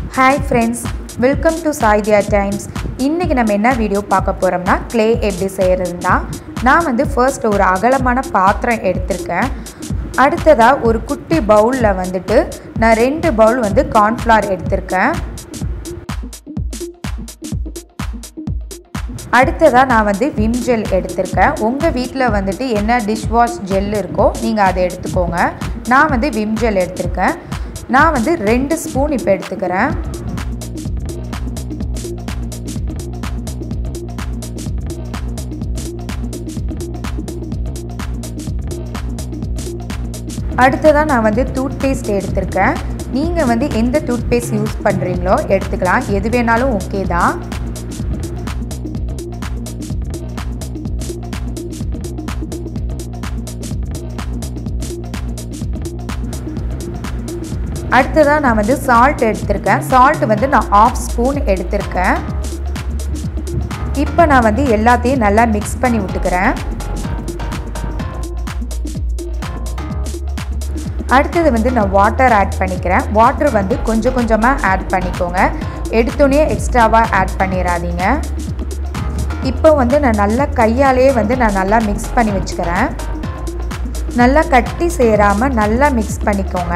Hi friends, welcome to Saidya Times. இன்னைக்கு நம்ம என்ன வீடியோ பார்க்க போறோம்னா clay எப்படி செய்யறதுன்னா நான் வந்து first ஒரு அகலமான பாத்திரம் எடுத்துர்க்கேன். அடுத்ததா ஒரு குட்டி பவுல்ல வந்துட்டு நான் 2 பவுல் வந்து corn flour எடுத்துர்க்கேன். அடுத்ததா நான் வந்து vim gel எடுத்துர்க்கேன். உங்க வீட்ல வந்துட்டு என்ன dish wash gel இருக்கோ நீங்க அதை எடுத்துக்கோங்க. நான் வந்து vim gel எடுத்துர்க்கேன். நான் வந்து 2 ஸ்பூன் இப்ப எடுத்துக்கறேன். அடுத்ததா நான் வந்து டூத்பேஸ்ட் எடுத்துர்க்கேன். நீங்க வந்து எந்த டூத்பேஸ்ட் யூஸ் பண்றீங்களோ எடுத்துக்கலாம். எது வேணாலும் ஓகே தான். அடுத்ததா நான் வந்து salt எடுத்துர்க்கேன். salt வந்து நான் 1/2 ஸ்பூன் எடுத்துர்க்கேன். இப்போ நான் வந்து எல்லாத்தையும் நல்லா mix பண்ணி விட்டுக்கறேன். அடுத்து வந்து நான் வாட்டர் ஆட் பண்ணிக்கிறேன். வாட்டர் வந்து கொஞ்சம் கொஞ்சமா ஆட் பண்ணிக்கோங்க. எடுத்தோனே எக்ஸ்ட்ராவா ஆட் பண்ணிராதீங்க. இப்போ வந்து நான் நல்லா கையாலேயே வந்து நான் நல்லா mix பண்ணி வெச்சுக்கறேன். நல்லா கட்டி சேராம நல்லா mix பண்ணிக்கோங்க.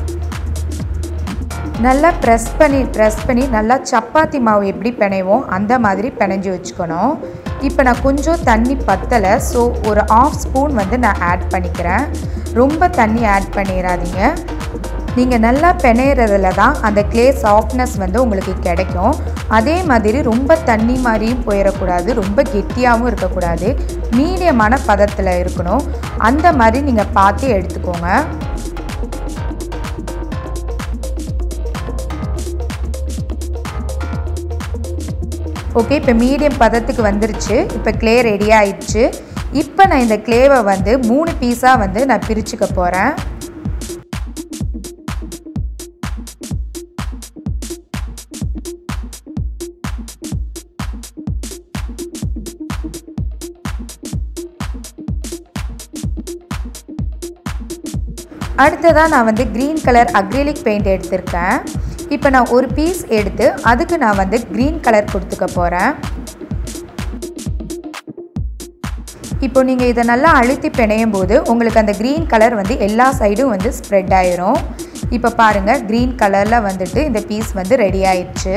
நல்லா press பண்ணி நல்லா சப்பாத்தி மாவு எப்படி பிணைவோம் அந்த மாதிரி பிணைஞ்சு வெச்சுக்கணும். இப்போ நான் கொஞ்சம் தண்ணி பத்தல சோ ஒரு 1/2 ஸ்பூன் வந்து நான் ஆட் பண்ணிக்கிறேன். ரொம்ப தண்ணி ஆட் பண்ணிராதீங்க. நீங்க நல்லா பிணையறதுல தான் அந்த clay softness வந்து உங்களுக்கு கிடைக்கும். அதே மாதிரி ரொம்ப தண்ணி மாதிரியும் போயிர கூடாது. ரொம்ப கெட்டியாவும் இருக்க கூடாது. மீடியமான பதத்துல இருக்கணும். அந்த மாதிரி நீங்க பார்த்து எடுத்துக்கோங்க. ஓகே இப்போ மீடியம் பதத்துக்கு வந்துருச்சு. இப்போ clay ரெடி ஆயிடுச்சு. இப்போ நான் இந்த clay-வை வந்து 3 பீஸா வந்து நான் பிரிச்சுக்க போறேன். அடுத்ததா நான் வந்து green color acrylic paint எடுத்துர்க்கேன். இப்போ நான் ஒரு பீஸ் எடுத்து அதுக்கு நான் வந்து green color கொடுத்துக்க போறேன். இப்போ நீங்க இத நல்லா அழுத்தி பிணையும்போது உங்களுக்கு அந்த green color வந்து எல்லா சைடும் வந்து ஸ்ப்ரெட் ஆயிரும். இப்போ பாருங்க green colorல வந்துட்டு இந்த பீஸ் வந்து ரெடி ஆயிடுச்சு.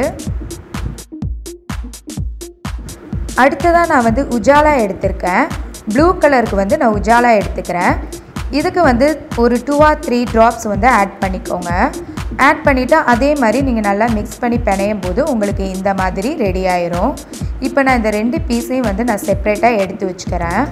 அடுத்ததா நான் வந்து உஜாலா எடுத்துர்க்கேன். ப்ளூ கலருக்கு வந்து நான் உஜாலா எடுத்துக்கறேன். இதுக்கு வந்து ஒரு 2 or 3 drops வந்து ஆட் பண்ணிக்கோங்க. ஆட் பண்ணிட்டா அதே மாதிரி நீங்க நல்லா mix பண்ணி பிணையும்போது உங்களுக்கு இந்த மாதிரி ரெடி ஆயிரும். இப்போ நான் இந்த 2 பீஸையும் வந்து நான் செப்பரேட்டா எடுத்து வச்சுக்கறேன்.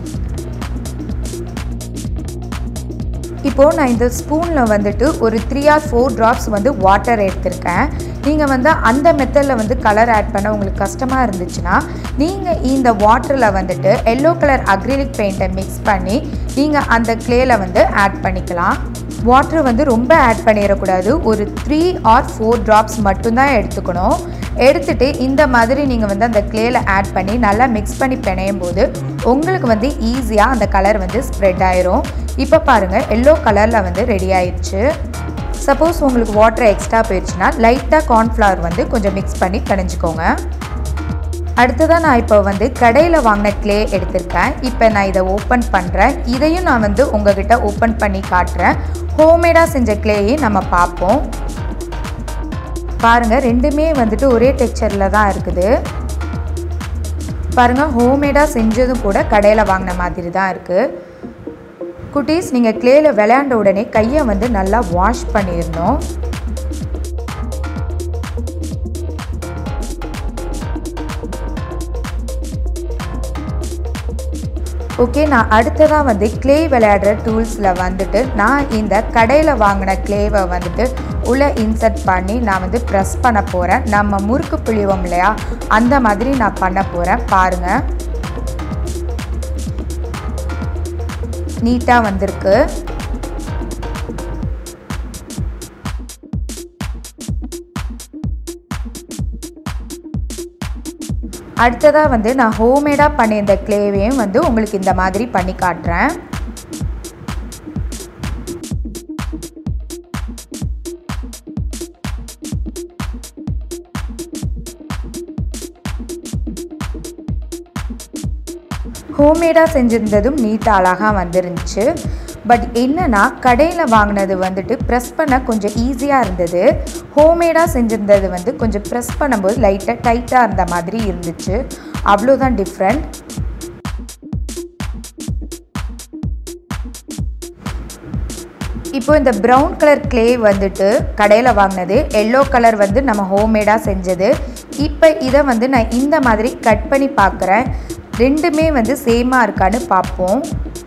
இப்போ நான் இந்த ஸ்பூன்ல வந்துட்டு ஒரு 3 or 4 drops வந்து வாட்டர் எடுத்துர்க்கேன். நீங்க வந்து அந்த மெத்தட்ல வந்து கலர் ஆட் பண்ண உங்களுக்கு கஷ்டமா இருந்துச்சுனா நீங்க இந்த வாட்டர்ல வந்துட்டு yellow color acrylic paint-ஐ mix பண்ணி நீங்க அந்த clay-ல வந்து ஆட் பண்ணிக்கலாம். வாட்டர் வந்து ரொம்ப ஆட் பண்ணிர கூடாது. ஒரு 3 or 4 drops மட்டும் தான் எடுத்துக்கணும். எடுத்துட்டு இந்த மாதிரி நீங்க வந்து அந்த clay-ல ஆட் பண்ணி நல்லா mix பண்ணி பிணையும்போது உங்களுக்கு வந்து ஈஸியா அந்த கலர் வந்து ஸ்ப்ரெட் ஆயிரும். இப்போ பாருங்க yellow கலர்ல வந்து ரெடி ஆயிடுச்சு. சப்போஸ் உங்களுக்கு வாட்டர் எக்ஸ்ட்ரா போயிடுச்சுனா லைட்டா corn flour வந்து கொஞ்சம் mix பண்ணி பிணைஞ்சுக்கோங்க. அடுத்ததா நான் இப்போ வந்து கடையில வாங்குன clay எடுத்துர்க்கேன். இப்போ நான் இத ஓபன் பண்றேன். இதையும் நான் வந்து உங்ககிட்ட ஓபன் பண்ணி காட்றேன். ஹோம்மேடா செஞ்ச clay-ஐ நம்ம பாப்போம். பாருங்க ரெண்டுமே வந்துட்டு ஒரே டெக்ஸ்சர்ல தான் இருக்குது. பாருங்க ஹோம்மேடா செஞ்சதும் கூட கடையில வாங்குன மாதிரி தான் இருக்கு. குட்டீஸ் நீங்க clay-ல விளையாண்ட உடனே கையை வந்து நல்லா வாஷ் பண்ணிரணும். ஓகே நான் அடுத்ததா வந்து clay விளையாடுற டூல்ஸ்ல வந்துட்டு நான் இந்த கடையில வாங்குன clay-வை வந்துட்டு உள்ள இன்சர்ட் பண்ணி நான் வந்து பிரஸ் பண்ண போறேன். நம்ம முறுக்கு புளிவோம் இல்லையா அந்த மாதிரி நான் பண்ண போறேன். பாருங்க நீட்டா வந்திருக்கு. அடுத்ததா வந்து நான் ஹோம்மேடா பண்ணி இந்த clay-வையும் வந்து உங்களுக்கு இந்த மாதிரி பண்ணி காட்றேன். ஹோம்மேடாக செஞ்சுருந்ததும் நீட்டாக அழகாக வந்துருந்துச்சு. பட் என்னென்னா கடையில் வாங்கினது வந்துட்டு ப்ரெஸ் பண்ண கொஞ்சம் ஈஸியாக இருந்தது. ஹோம்மேடாக செஞ்சுருந்தது வந்து கொஞ்சம் ப்ரெஸ் பண்ணும்போது லைட்டாக டைட்டாக இருந்த மாதிரி இருந்துச்சு. அவ்வளோதான் டிஃப்ரெண்ட். இப்போ இந்த ப்ரௌன் கலர் கிளே வந்துட்டு கடையில் வாங்கினது, எல்லோ கலர் வந்து நம்ம ஹோம்மேடாக செஞ்சது. இப்போ இதை வந்து நான் இந்த மாதிரி கட் பண்ணி பார்க்குறேன். ரெண்டுமே வந்து சேமாக இருக்கான்னு பார்ப்போம்.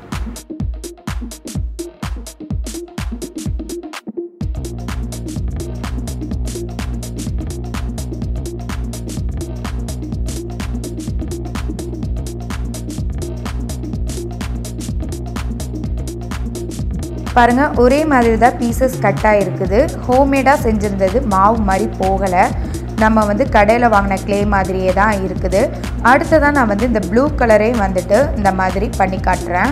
பாருங்கள், ஒரே மாதிரி தான் பீசஸ் கட்டாக இருக்குது. ஹோம்மேடாக செஞ்சுருந்தது மாவு மாதிரி போகலை. நம்ம வந்து கடையில் வாங்கின கிளே மாதிரியே தான் இருக்குது. அடுத்ததான் நான் வந்து இந்த ப்ளூ கலரே வந்துட்டு இந்த மாதிரி பண்ணி காட்டுறேன்.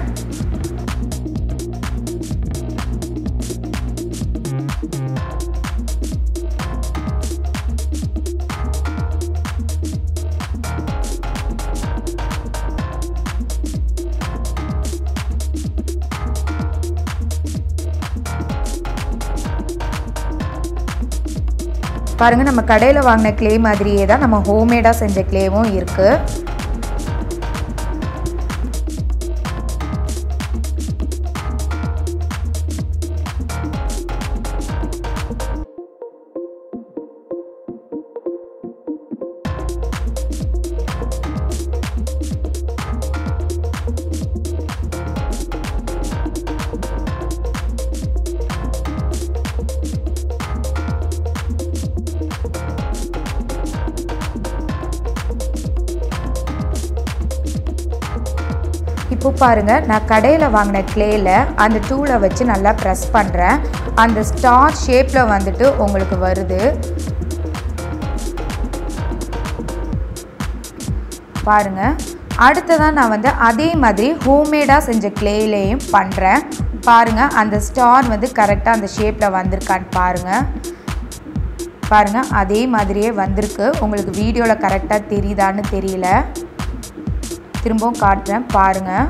பாருங்கள், நம்ம கடையில் வாங்கின கிளே மாதிரியே தான் நம்ம ஹோம்மேடாக செஞ்ச கிளேவும் இருக்குது. இப்போ பாருங்கள், நான் கடையில் வாங்கின கிளேயில் அந்த டூலை வச்சு நல்லா ப்ரெஸ் பண்ணுறேன். அந்த ஸ்டார் ஷேப்பில் வந்துட்டு உங்களுக்கு வருது. பாருங்கள், அடுத்ததான் நான் வந்து அதே மாதிரி ஹோம்மேடாக செஞ்ச கிளேயிலையும் பண்ணுறேன். பாருங்கள், அந்த ஸ்டார் வந்து கரெக்டாக அந்த ஷேப்பில் வந்திருக்கான்னு பாருங்கள், அதே மாதிரியே வந்திருக்கு. உங்களுக்கு வீடியோவில் கரெக்டாக தெரியுதான்னு தெரியல. திரும்பவும் காட்டுறேன் பாருங்கள்,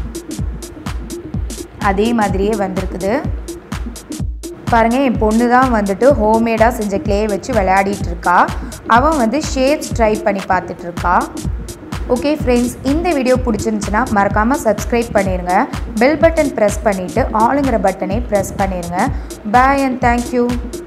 அதே மாதிரியே வந்திருக்குது. பாருங்கள், என் பொண்ணு தான் வந்துட்டு ஹோம்மேடாக செஞ்ச கிளே வச்சு விளையாடிட்டு இருக்கா. அவன் வந்து ஷேப்ஸ் ட்ரை பண்ணி பார்த்துட்ருக்கா. ஓகே ஃப்ரெண்ட்ஸ், இந்த வீடியோ பிடிச்சிருந்துச்சுன்னா மறக்காமல் சப்ஸ்கிரைப் பண்ணிடுங்க. பெல் பட்டன் ப்ரெஸ் பண்ணிவிட்டு ஆளுங்கிற பட்டனை ப்ரெஸ் பண்ணிடுங்க. Bye and thank you.